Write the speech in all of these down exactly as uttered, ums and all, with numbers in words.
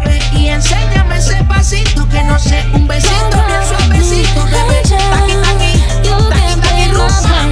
ve y enséñame ese pasito que no sé un besito ni un suavecito, bebé. Taki, taki, taki, taki, rusa.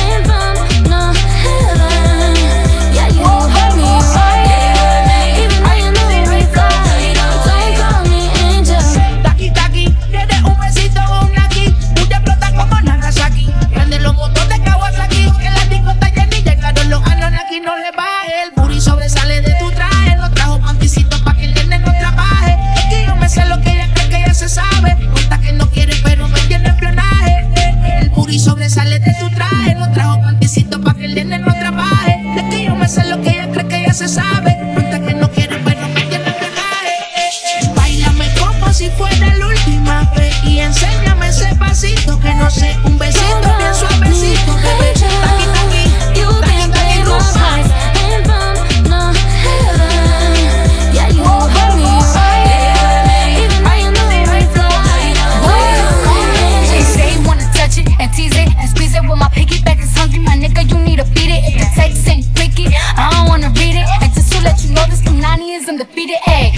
Taki, taki, ¿quieres un besito o un aquí? Tú te explotas como Nagasaki. Prende los motores de Kawasaki. Que la disco está llena y llegaron los Anunnaki. No le baje, el booty sobresale de tu traje. No trajo panticitos pa' que el nene no trabaje. Es que yo me sé lo que ella cree que ella se sabe. Cuenta que no quiere pero me tiene espionaje. El booty sobresale de tu traje. No trajo panticitos pa' que el nene no trabaje. Es que yo me sé lo que ella cree que ella se sabe. Cuenta que no quiere pero me tiene espionaje. Báilame como si fuera la última vez y enséñame ese pasito que no sé un besito ni un suavecito, bebé. Taki, taki, taki, taki, rusa. And tease it and squeeze it when my piggyback is hungry. My nigga, you need to beat it. If the text ain't freaky, I don't wanna read it. And just to let you know, this Punani is undefeated. Ayy,